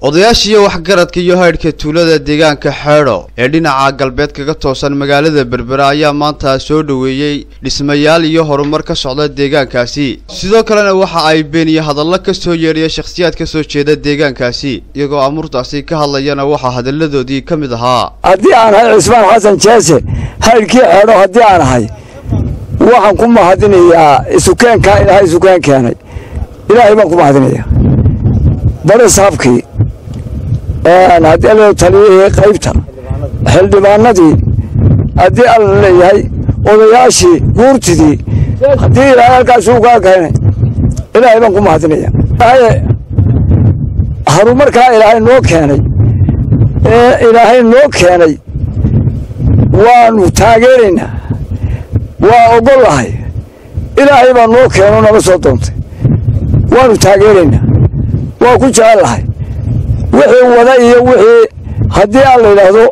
odayaashii waxgaradka iyo haydhka tuulada deegaanka Xeero ee dhinaca galbeed kaga toosan magaalada Berbera ayaa maanta soo dhaweeyay dhismayaal iyo horumar ka socda deegaankaasi sidoo kalena waxa ay beeniyay hadallo ka soo yeeray shakhsiyaad ka soo jeeda deegaankaasi iyagoo amurtaasi ka hadlayana waxa hadaladoodii kamid ahaa hadii aan hay Cismaan Xasan Jeese haydkii Xeero hadii aan ahay waxaan ku mahadinayaa isukeenka Ilaahay isukeen keenay Ilaahay baan ku mahadinayaa bari saabkii هذه التلويه قريبتها هل دمانتي هذه اللي هي وضياشي قورتي هذه لا كاسوقا كاين إلى يبانكم هذنيا هاي هرومركا إلى نو كاني إلى نو كاني ونتاجرنا وأقول هاي إلى يبان نو كانوا نبصوتهم ونتاجرنا وأقول هاي wixii wada iyo wixii hadii aan leeyahay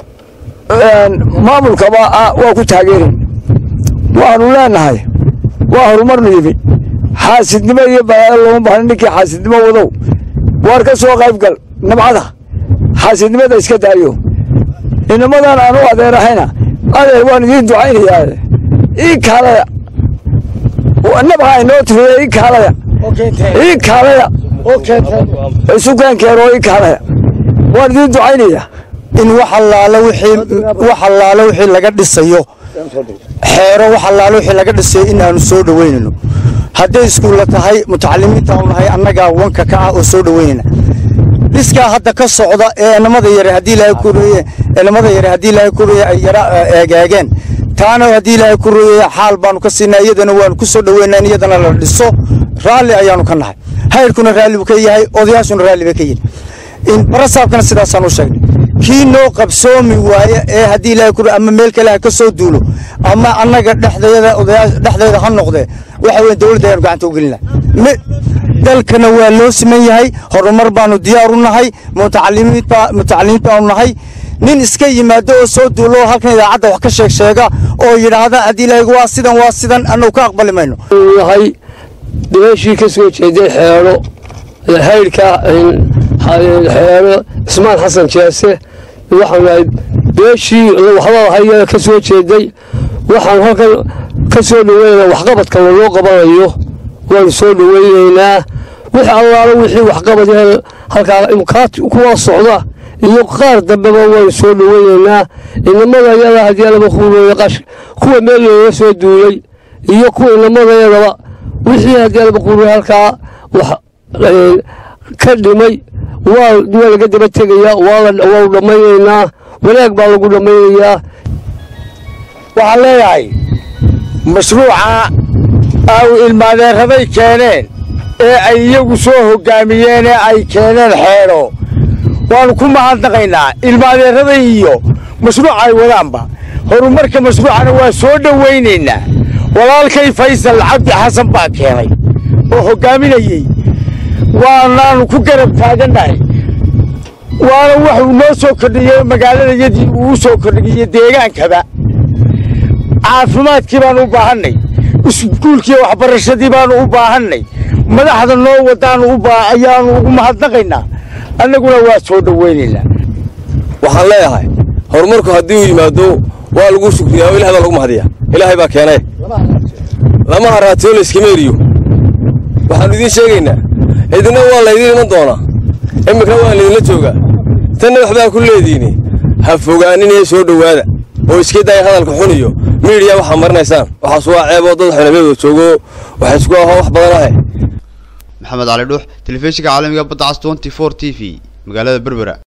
maamulka waa ku taageerin waanu leenahay waa horumar niyad xaasidnimo iyo baal loo baahan ninkii xaasidnimo wado war ka soo qayb gal nabcada xaasidnimada iska daayo inamadan aanu adeerahayna adeer waan idin ducaynayaa ii kale nabca inoo tiriyay ii kale سكان كيروي كله واردين دعينية إن وحلا لو حين لقد السيو حيرو وحلا لو حين لقد السيو إنها نسود وينه هذا يسكون لتهاي متعلمين تاون هاي أنجا وانك كا وسود وينه لسه هذا كالصعدة أنا ما ذي هدي لا يكوري أنا ما ذي هدي لا يكوري يرى جاجين تانو هدي لا يكوري حال بانو كسينا يدنا وان كسود وينه يدنا للصو رالي أيانو كناه هاي كنا رالي بكية هاي أودياشون رالي بكية إن برساب كنا سيدا سانو شيء كي نو قبسومي ويا هدي لا يكون أما ملك لا كسو دولو أما أنا قد دحدة أودياش دحدة هالنقطة وحوين دول ده يرجع تقولنا دل كنا واللوس مي هاي هرمر بانو ديارنا هاي متعلمين بانو هاي نين إسكي ما دو صوت دولو هالكنا إذا عدا وحكشك شيء أو يرادا هدي لا يقوى واسدا أنو كأقبل منه هاي دمشي كسوة جدي حيرو هايلكا حيرو اسمان حسن جاسة وحنا دمشي وحنا هاي كسوة جدي وحنا هكذا كسوة وين وحقبت كمان قبل أيوه ونسول ويننا وح الله وحي وحقبت هالكا إمكات وكوا الصعدة يقار دبنا ونسول ويننا إنما يلا هدي أنا بخور يقاش كوا مليون يسود دولي يقول إنما يلا wixii hadii baqoor halka wax ka dhimay waa laga daba tagaya waa dhameeyna wanaag baa lagu dhameeyaa waxa leeyahay mashruuca aw ilmaadeeraday keeneen ee ay iyagu soo hogaamiyeen ee ay keeneen Xeero waan ku mahadnaqaynaa ilmaadeeraday iyo mashruuca ay wadaanba horumarka mashruucana waa soo dhaweynaynaa walaalkay Faysal Cabdi Xasan baa keenay oo hogaaminayay waana ku garab taaganahay waana wax uu noo soo kordhiyay magaaladayadii uu soo kordhiyay deegaankaba caafimaadkii baan u baahanay iskuulkii waxbarashadii baan u baahanay madaxda noo wadaan ayaan ugu mahadnaqaynaa annaguna waa soo dhaweynaynaa waxaan leeyahay horumarku hadii uu yimaado waa lagu shukriyaa Ilaahay baa lagu mahadiyaa Ilaahay baa keenay lama haraatiyo la iska meeriyo waxaan idin sheegaynaa idina waa la idin iman doona imika waa la idin la jooga tan waxba ku leediin ha fogaaninay soo dhawaada oo iska day hadalka xuniyo meediya waxa marnaysaan waxa soo ceebo dad xanabeeyo joogo waxa isku ah wax badan ah Maxamed Ali Dhuux telefishinka caalamiga badda 24 TV magaalada Berbera